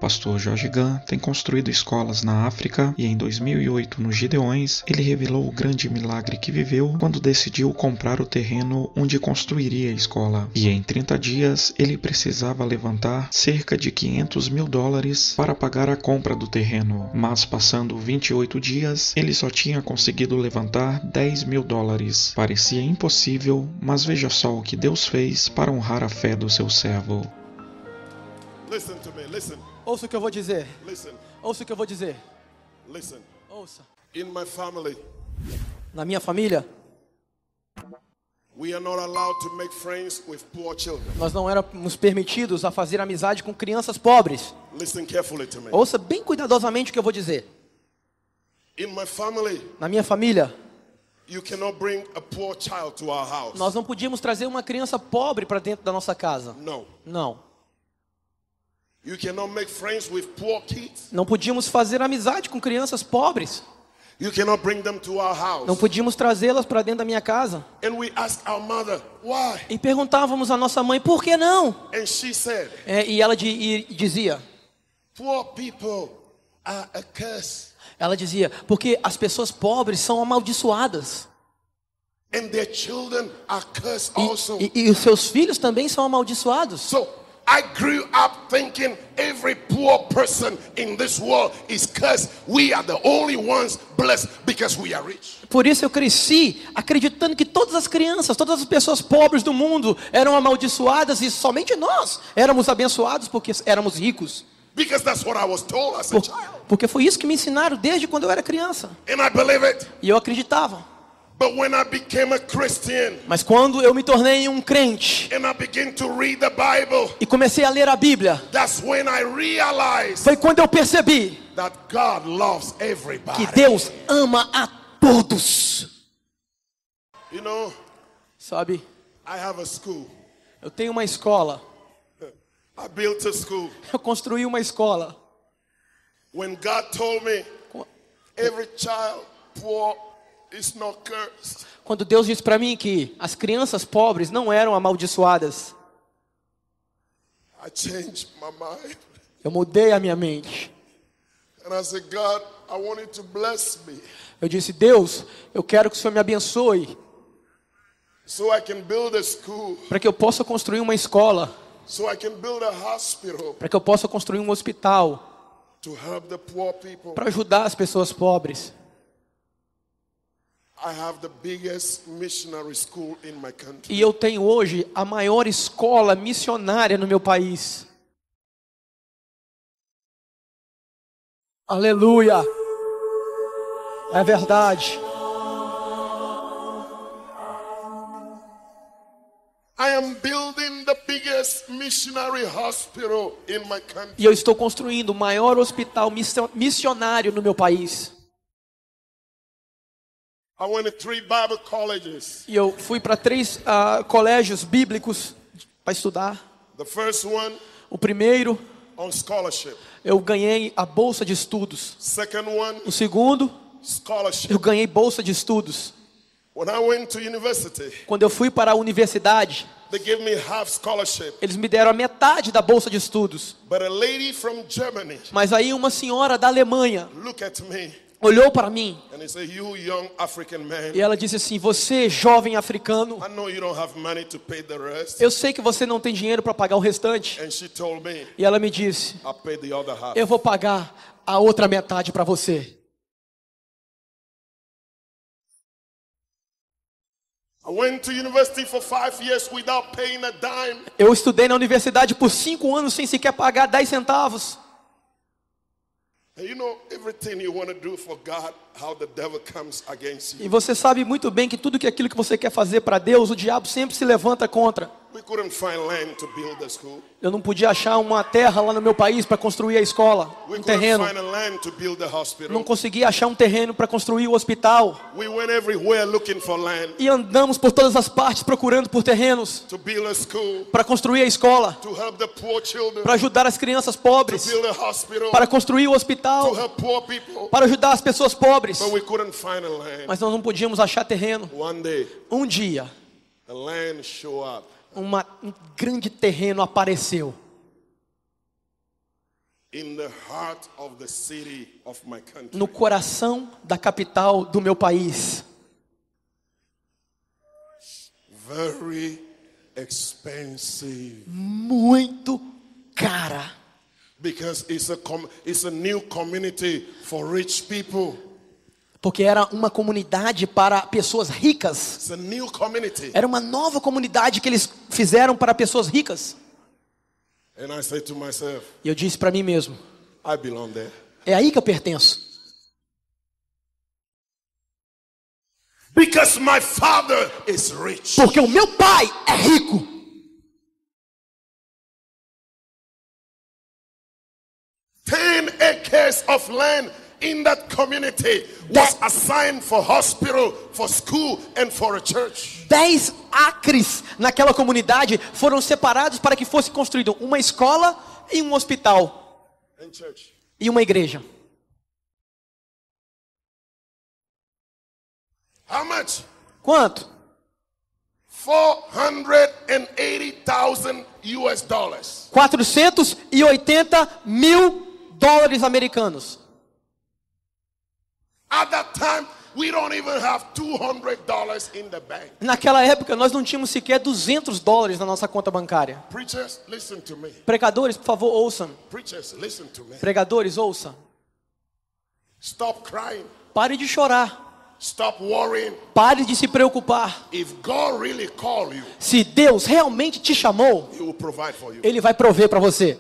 Pastor George Gunn tem construído escolas na África e em 2008, nos Gideões, ele revelou o grande milagre que viveu quando decidiu comprar o terreno onde construiria a escola. E em 30 dias, ele precisava levantar cerca de $500 mil para pagar a compra do terreno. Mas passando 28 dias, ele só tinha conseguido levantar $10 mil. Parecia impossível, mas veja só o que Deus fez para honrar a fé do seu servo. Listen to me, listen, Ouça o que eu vou dizer. listen, Ouça o que eu vou dizer. listen. Ouça. In my family, Na minha família, we are not allowed to make friends with poor children. nós não éramos permitidos a fazer amizade com crianças pobres. Listen carefully to me. Ouça bem cuidadosamente o que eu vou dizer. In my family, Na minha família, you cannot bring a poor child to our house. nós não podíamos trazer uma criança pobre para dentro da nossa casa. No. Não. You cannot make friends with poor kids. Não podíamos fazer amizade com crianças pobres. You cannot bring them to our house. Não podíamos trazê-las para dentro da minha casa. And we asked our mother, why? E perguntávamos à nossa mãe, por que não? And she said, E ela dizia, poor people are a curse. ela dizia, porque as pessoas pobres são amaldiçoadas. And their children are cursed also. E os seus filhos também são amaldiçoados. So I grew up thinking every poor person in this world is cursed. We are the only ones blessed because we are rich. Por isso eu cresci acreditando que todas as crianças, todas as pessoas pobres do mundo eram amaldiçoadas e somente nós éramos abençoados porque éramos ricos. Because that's what I was told as a child. Porque foi isso que me ensinaram desde quando eu era criança. And I believe it. E eu acreditava. But when I became a Christian Mas quando eu me tornei um crente and I began to read the Bible, e comecei a ler a Bíblia, that's when I realized foi quando eu percebi that God loves que everybody. Deus ama a todos. You know, Sabe, I have a school. eu tenho uma escola. I built a school. Eu construí uma escola. When God told me every child poor is not cursed, Quando Deus disse para mim que as crianças pobres não eram amaldiçoadas, I changed my mind. eu mudei a minha mente. And I said, God, I want you to bless me Eu disse, Deus, eu quero que o Senhor me abençoe so I can build a school, para que eu possa construir uma escola, so I can build a hospital para que eu possa construir um hospital, to help the poor people. para ajudar as pessoas pobres. I have the biggest missionary school in my country. E eu tenho hoje a maior escola missionária no meu país. Aleluia! É verdade. I am building the biggest missionary hospital in my country. E eu estou construindo o maior hospital missionário no meu país. I went to 3 Bible colleges. E eu fui para 3 colégios bíblicos para estudar. The first one O primeiro, on scholarship. eu ganhei a bolsa de estudos. Second one, O segundo, scholarship. eu ganhei bolsa de estudos. When I went to university, Quando eu fui para a universidade, they gave me half scholarship. eles me deram a metade da bolsa de estudos. But a lady from Germany Mas aí uma senhora da Alemanha looked at me olhou para mim and he said, you young African man, e ela disse assim, você jovem africano, I know you don't have money to pay the rest. eu sei que você não tem dinheiro para pagar o restante. And she told me, E ela me disse, I'll pay the other half. eu vou pagar a outra metade para você. I went to university for 5 years without paying a dime. Eu estudei na universidade por 5 anos sem sequer pagar 10 centavos. And you know everything you want to do for God, how the devil comes against you. E você sabe muito bem que tudo aquilo que você quer fazer para Deus, o diabo sempre se levanta contra. We couldn't find land to build the school. Eu não podia achar uma terra lá no meu país para construir a escola, We um couldn't terreno. find a land to build the hospital. Não conseguia achar um terreno para construir o hospital. We went everywhere looking for land E andamos por todas as partes procurando por terrenos to build a school, para construir a escola, to help the poor children, para ajudar as crianças to pobres, build a hospital, para construir o to hospital, help poor people. para ajudar as pessoas pobres. But we couldn't find a land. Mas nós não podíamos achar terreno. One day, Um dia, a land showed up. um grande terreno apareceu. in the heart of the city of my country. no coração da capital do meu país. Very expensive. Muito cara. Because it's a new community for rich people. Porque era uma comunidade para pessoas ricas. It's a new community. Era uma nova comunidade que eles fizeram para pessoas ricas. And I said to myself, E eu disse para mim mesmo, I belong there. é aí que eu pertenço. Because my father is rich. Porque o meu pai é rico. Ten acres of land in that community was assigned for hospital, for school, and for a church. 10 acres naquela comunidade foram separados para que fosse construído uma escola e um hospital And church. e uma igreja. How much? Quanto? $480,000 US dollars. 480 mil dólares americanos. At that time, we don't even have $200 in the bank. Naquela época nós não tínhamos sequer 200 dólares na nossa conta bancária. Preachers, listen to me. Pregadores, por favor, ouçam. Preachers, listen to me. Pregadores, ouçam. Stop crying. Pare de chorar. Stop worrying. Pare de se preocupar. If God really called you, Se Deus realmente te chamou, He will provide for you. Ele vai prover para você.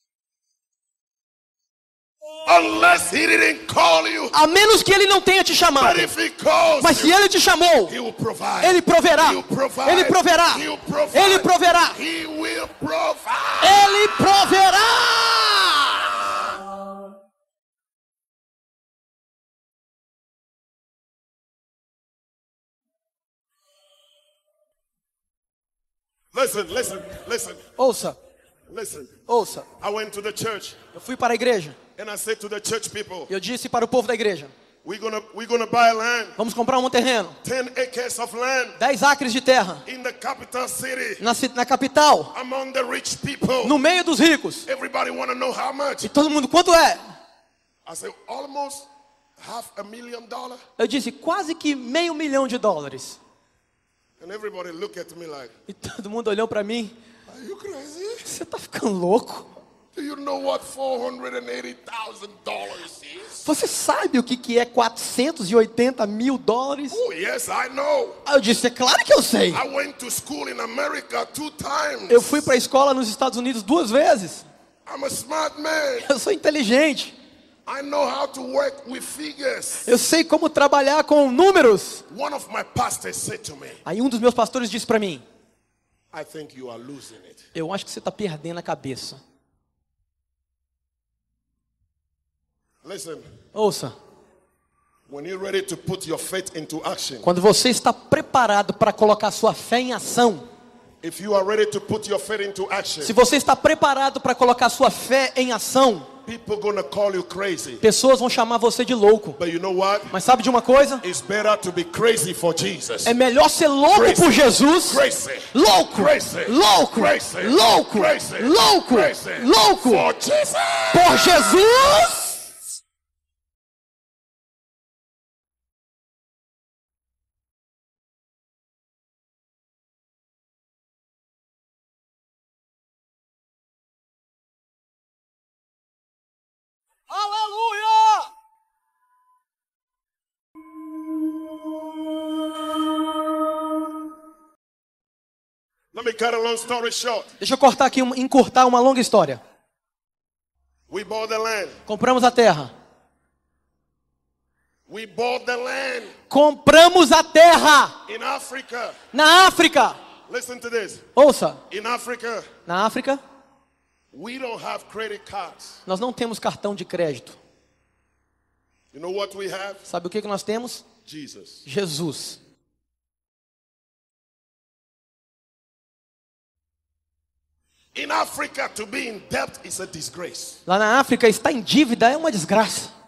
Unless He didn't call you, A menos que Ele não tenha te but chamado. if He calls Mas se you, Ele te chamou, He will provide. Ele proverá. He will provide. Ele proverá. He will provide. Ele proverá. He will provide. Ele proverá. Listen, listen, listen, Ouça, listen. ouça. I went to the church Eu fui para a igreja. and I said to the church people, Eu disse para o povo da igreja: we're gonna buy land, vamos comprar um terreno, 10 acres of land 10 acres de terra, in the capital city, na capital, among the rich people. no meio dos ricos. Everybody want to know how much. E todo mundo, quanto é? I said, almost $500,000. Eu disse, quase que $500 mil. And everybody look at me like, E todo mundo olhou para mim: are you crazy? você tá ficando louco? Do you know what $480,000 is? Você sabe o que é 480 mil dólares? Oh, yes, I know. Aí eu disse, é claro que eu sei. I went to school in America 2 times. Eu fui para a escola nos Estados Unidos 2 vezes. I'm a smart man. Eu sou inteligente. I know how to work with figures. Eu sei como trabalhar com números. One of my pastors said to me, Aí um dos meus pastores disse para mim: I think you are losing it. eu acho que você está perdendo a cabeça. Listen, Ouça, when you're ready to put your faith into action, quando você está preparado para colocar sua fé em ação, if you are ready to put your faith into action, se você está preparado para colocar sua fé em ação, people gonna call you crazy. pessoas vão chamar você de louco. But you know what? Mas sabe de uma coisa? It's better to be crazy for Jesus. É melhor ser louco Crazy. por Jesus. Crazy. Louco, Crazy. louco, Crazy. louco, Crazy. louco, Crazy. louco For Jesus. por Jesus. Aleluia! Let me cut a long story short. Deixa eu cortar aqui, encurtar uma longa história. We bought the land. Compramos a terra. We bought the land Compramos a terra in Africa. na África. Listen to this. Ouça, In Africa, na África we don't have credit cards. nós não temos cartão de crédito. You know what we have? Sabe o que nós temos? Jesus. Jesus. In Africa, to be in debt is a disgrace. Lá na África, estar em dívida é uma desgraça.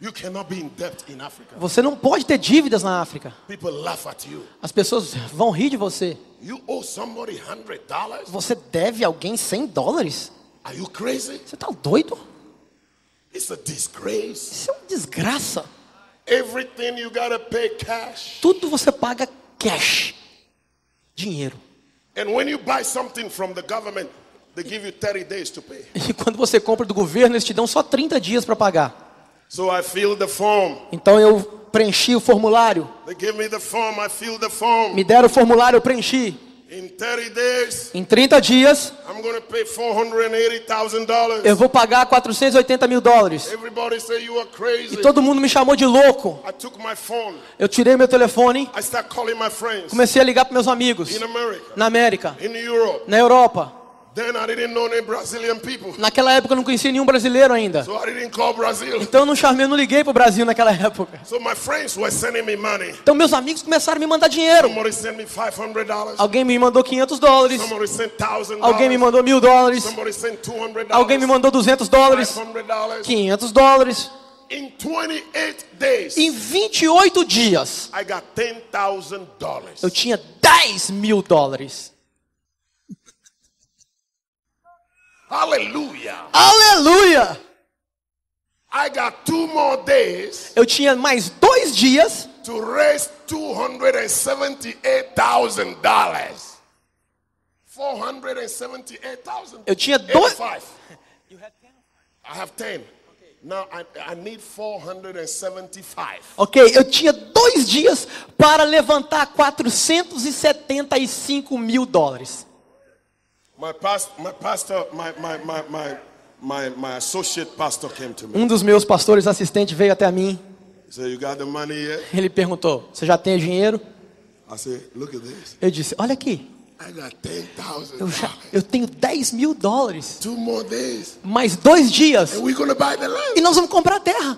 You cannot be in debt in Africa. Você não pode ter dívidas na África. People laugh at you. As pessoas vão rir de você. You owe somebody $100? Você deve alguém $100? Are you crazy? Você tá doido? It's a disgrace. Isso é uma desgraça. Everything you gotta pay cash. Tudo você paga cash. Dinheiro. And when you buy something from the government, they give you 30 days to pay. E quando você compra do governo, eles te dão só 30 dias para pagar. So I fill the form. Então eu preenchi o formulário. They give me the form, I fill the form. Me deram o formulário, eu preenchi. In 30 days, Em 30 dias, I'm going to pay $480,000. eu vou pagar $480 mil. Everybody say you are E crazy. todo mundo me chamou de louco. I took my phone. Eu tirei meu telefone, I start calling my friends comecei a ligar para meus amigos. in America, Na América, in Europe. na Europa. Then I didn't know any Brazilian people. Naquela época eu não conhecia nenhum brasileiro ainda. So I didn't call Brazil. Então eu não liguei pro Brasil naquela época. So my friends were sending me money. Então meus amigos começaram a me mandar dinheiro. Somebody sent me $500. Alguém me mandou $500. Somebody sent $1,000. Alguém me mandou $1.000. Somebody sent $200. Alguém me mandou $200. $500. $500. In 28 days, Em 28 dias, I got $10,000. eu tinha $10 mil. Hallelujah. Aleluia! I got 2 more days Eu tinha mais 2 dias to raise $278,000. $478,000. Eu tinha dois- 85. I have 10. Now I need 475. Ok, eu tinha 2 dias para levantar $475 mil. My associate pastor came to me. Um dos meus pastores assistentes veio até mim. He said, "You got the money yet?" Ele perguntou: você já tem dinheiro? I said, "Look at this. Eu disse: olha aqui, I got $10,000. eu tenho $10 mil. 2 more days, Mais 2 dias and we're gonna buy the e land." nós vamos comprar a terra.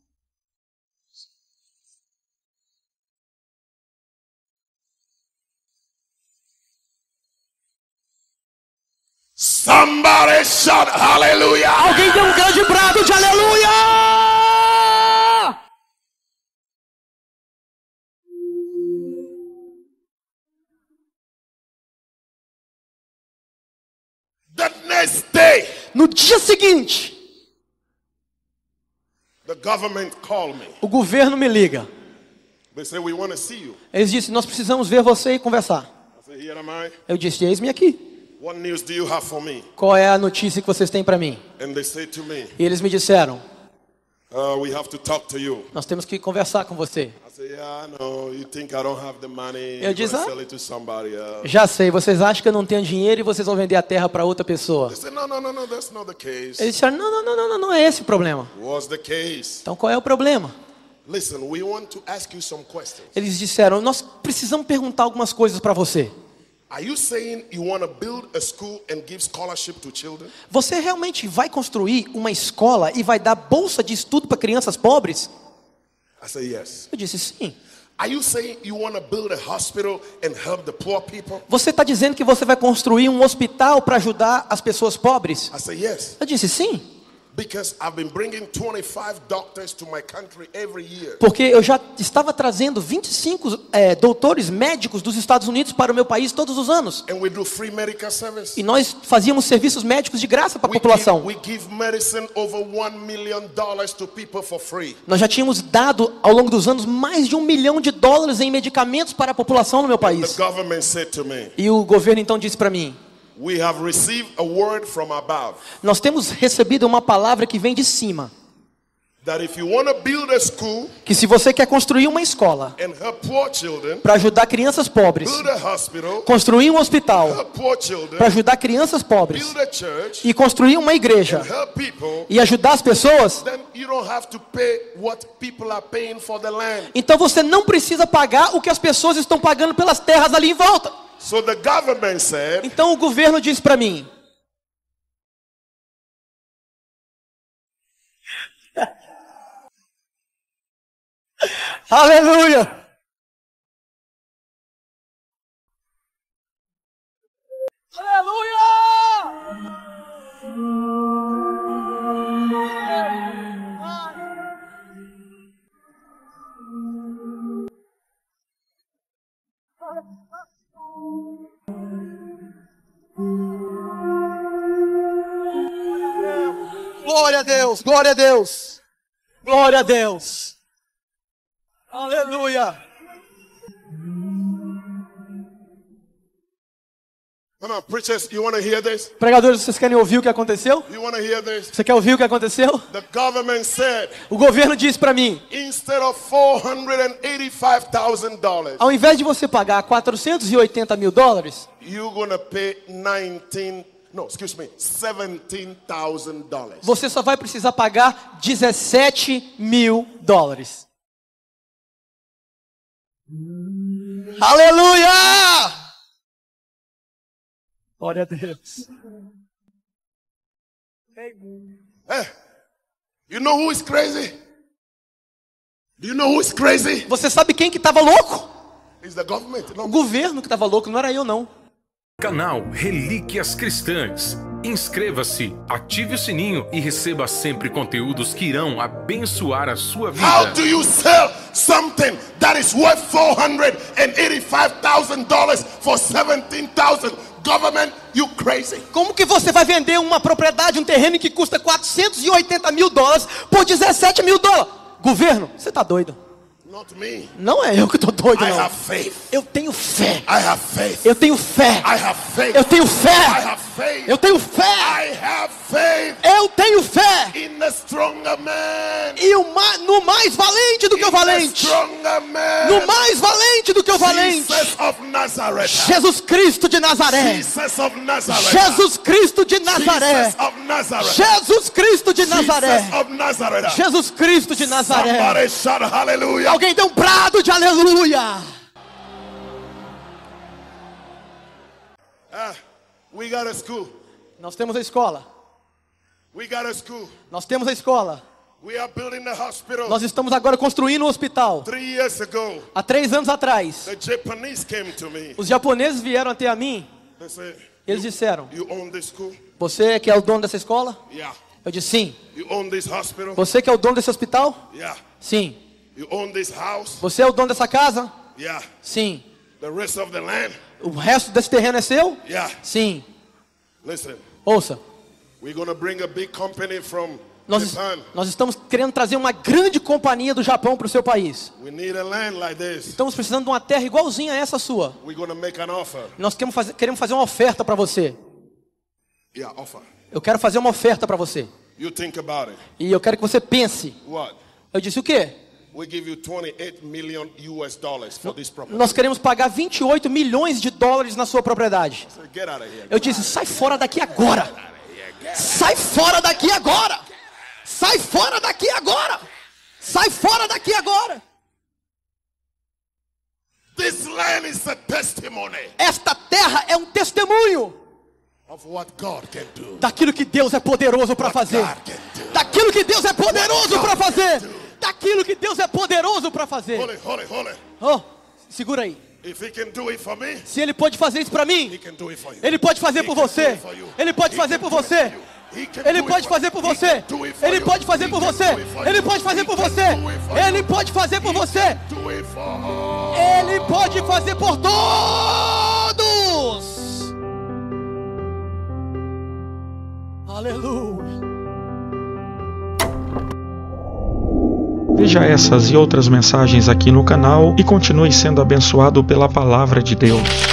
Somebody shout hallelujah. Alguém deu um grande brado de aleluia! The next day, No dia seguinte, the government called me. o governo me liga. They said, "We want to see you." Eles disseram: nós precisamos ver você e conversar. I said, "Here am I. Eu disse: eis-me aqui. What news do you have for me?" Qual é a notícia que vocês têm para mim? And they said to me, E eles me disseram: "We have to talk to you." nós temos que conversar com você. I said, "Yeah, I know. You think I don't have the money? Eu You're disse, gonna "Ah." sell it to somebody else." Já sei, vocês acham que eu não tenho dinheiro e vocês vão vender a terra para outra pessoa. They said, "No, that's not the case." Eles disseram: não é esse o problema. What's the case? Então qual é o problema? Listen, we want to ask you some questions. Eles disseram: nós precisamos perguntar algumas coisas para você. Are you saying you want to build a school and give scholarship to children? Você realmente vai construir uma escola e vai dar bolsa de estudo para crianças pobres? I said, yes. Eu disse: sim. Are you saying you want to build a hospital and help the poor people? Você está dizendo que você vai construir um hospital para ajudar as pessoas pobres? I said, yes. Eu disse: sim. Because I've been bringing 25 doctors to my country every year. Porque eu já estava trazendo 25 doutores médicos dos Estados Unidos para o meu país todos os anos. And we do free medical service. E nós fazíamos serviços médicos de graça para a população. We give medicine over $1 million to people for free. Nós já tínhamos dado ao longo dos anos mais de $1 milhão em medicamentos para a população no meu The país. government said to me, E o governo então disse para mim: we have received a word from above nós temos recebido uma palavra que vem de cima, that if you want to build a school que se você quer construir uma escola and help poor children, para ajudar crianças pobres, build a hospital, construir um hospital help poor children, para ajudar crianças pobres build a church, e construir uma igreja help people, e ajudar as pessoas, then you don't have to pay what people are paying for the land. então você não precisa pagar o que as pessoas estão pagando pelas terras ali em volta. So the government said, Então o governo disse para mim: aleluia! Aleluia! Glória a Deus, glória a Deus, glória a Deus. Aleluia. Come on, preachers, you want to hear this? Pregadores, vocês querem ouvir o que aconteceu? You want to hear this? Você quer ouvir o que aconteceu? The government said, O governo disse para mim, instead of $485,000, ao invés de você pagar $480 mil, you're going to pay $17,000. você só vai precisar pagar $17 mil. Aleluia! Glória a Deus. You know who is crazy? Do you know who is crazy? Você sabe quem que estava louco? It's the government. O No. governo que estava louco, não era eu não. Canal Relíquias Cristãs. Inscreva-se, ative o sininho e receba sempre conteúdos que irão abençoar a sua vida. How do you sell something that is worth $485,000 for $17,000? Government, you crazy? Como que você vai vender uma propriedade, um terreno que custa $480 mil por $17 mil? Governo, você tá doido? Not me. Não é eu que tô doido, I não. have faith. Eu tenho fé. I have faith. Eu tenho fé. I have faith. Eu tenho fé. I have faith. Eu tenho fé. I have faith Eu tenho fé. in the stronger man. E no mais valente do que o In the valente. stronger man. No mais valente do que o valente. Jesus of Nazareth. Jesus Cristo de Nazaré. Jesus of Nazareth. Jesus Cristo de Nazaré. Jesus of Nazareth. Jesus Cristo de Nazaré. Jesus of Nazareth. Jesus Cristo de Nazaré. Somebody shout hallelujah. Alguém dê um brado de aleluia. We got a school. Nós temos a escola. We got a school. Nós temos a escola. We are building the hospital. Nós estamos agora construindo um hospital. 3 years ago, Há 3 anos atrás, the Japanese came to me. os japoneses vieram até a mim. They said, Eles disseram: you own this school? você que é o dono dessa escola? Yeah. Eu disse: sim. You own this hospital? Você que é o dono desse hospital? Yeah. Sim. You own this house? Você é o dono dessa casa? Yeah. Sim. The rest of the land? O resto desse terreno é seu? Yeah. Sim. Listen, Ouça, we're going to bring a big company from nós Japan. estamos querendo trazer uma grande companhia do Japão para o seu país. We need a land like this. Estamos precisando de uma terra igualzinha a essa sua. We're going to make an offer. Nós queremos fazer uma oferta para você. Yeah, offer. Eu quero fazer uma oferta para você. You think about it. E eu quero que você pense. What? Eu disse: o quê? We give you $28 million for this property. Nós queremos pagar $28 milhões na sua propriedade. So get out of here. Eu disse: sai fora daqui agora. Sai fora daqui agora. Sai fora daqui agora. Sai fora daqui agora. This land is a testimony Esta terra é um testemunho of what God can do. daquilo que Deus é poderoso para fazer. God can do. Daquilo que Deus é poderoso para fazer. Daquilo que Deus é poderoso para fazer. Hold it. Oh, segura aí. If he can do it for me, Se Ele pode fazer isso para he mim, can do it for you. Ele pode fazer por você. Ele pode fazer por você. Ele pode fazer por você. Ele pode fazer por você. Ele pode fazer por você. Ele pode fazer por você. Do it for all. Ele pode fazer por todos. Aleluia. Veja essas e outras mensagens aqui no canal e continue sendo abençoado pela palavra de Deus.